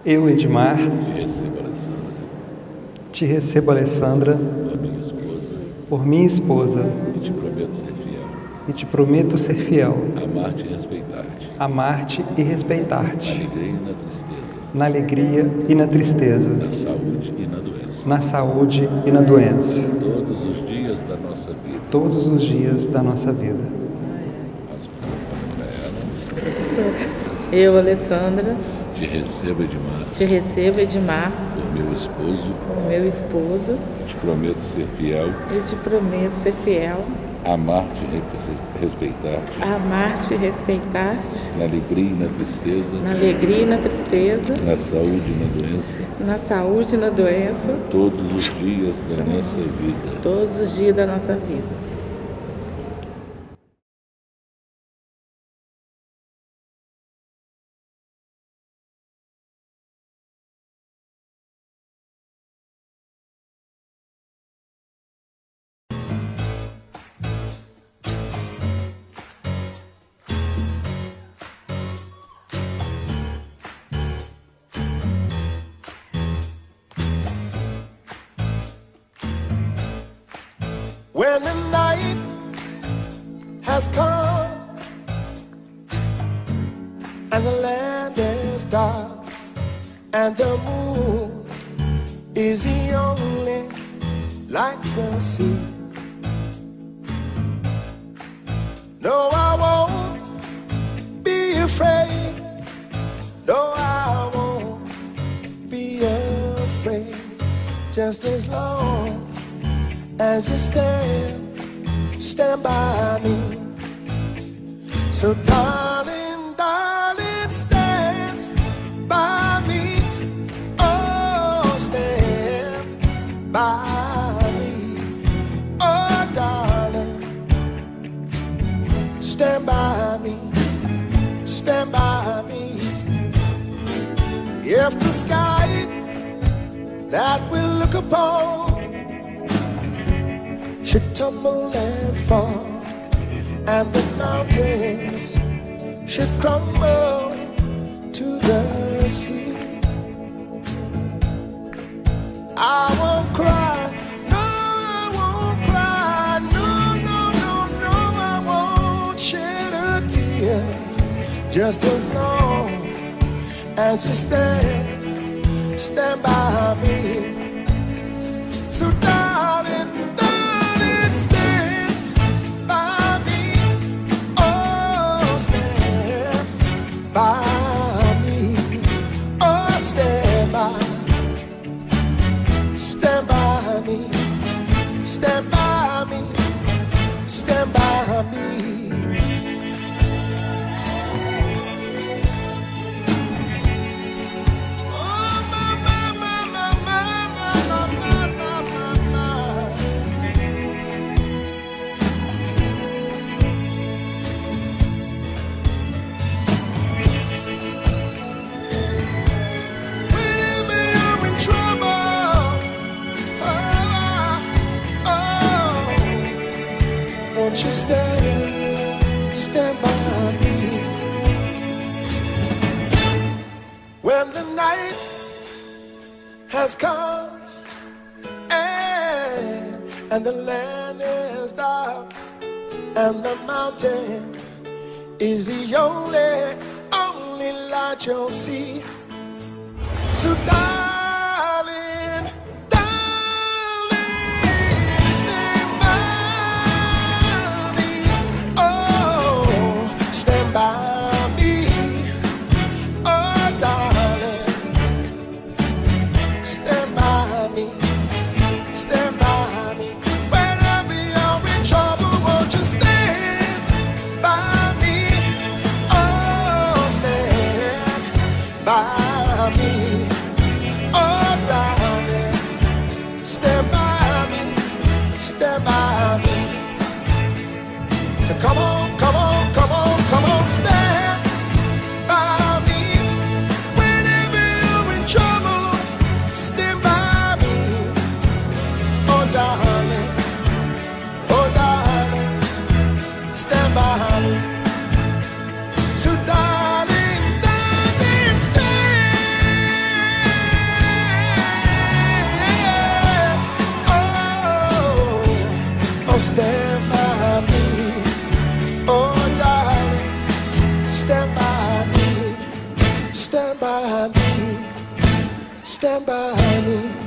Eu, Edmar, te recebo, Alessandra, por minha esposa, e te prometo ser fiel, e te prometo ser fiel, amar-te e respeitar-te, amar-te e respeitar-te, na alegria e na tristeza, na alegria e na tristeza, na saúde e na doença, na saúde e na doença, todos os dias da nossa vida. todos os dias da nossa vida. Eu, Alessandra, Te recebo, Edmar, por meu esposo, te prometo ser fiel, e te prometo ser fiel, amar-te e respeitar-te, amar-te e respeitar-te, na alegria e na tristeza, na alegria e na tristeza, na saúde e na doença, na saúde e na doença, todos os dias da nossa vida. todos os dias da nossa vida. When the night has come and the land is dark and the moon is the only light we'll see, no, I won't be afraid. No, I won't be afraid. Just as long as you stand by me. So darling, darling, stand by me. Oh, stand by me. Oh, darling, stand by me. Stand by me. If the sky that we look upon should tumble and fall, and the mountains should crumble to the sea, I won't cry, no, I won't cry, no, no, no, no, I won't shed a tear, just as long as you stand by me. So darling, by me, oh, stand by me, stand by me, stand by me. Oh, won't you stand by me. When the night has come and the land is dark and the mountain is the only light you'll see, so darling, by me, oh darling, stand by me, stand by me. So come on, come on, come on, come on, stand by me. Whenever you're in trouble, stand by me, oh darling, stand by me. So darling, stand Oh, stand by me. Oh, darling, stand by me. Stand by me. Stand by me.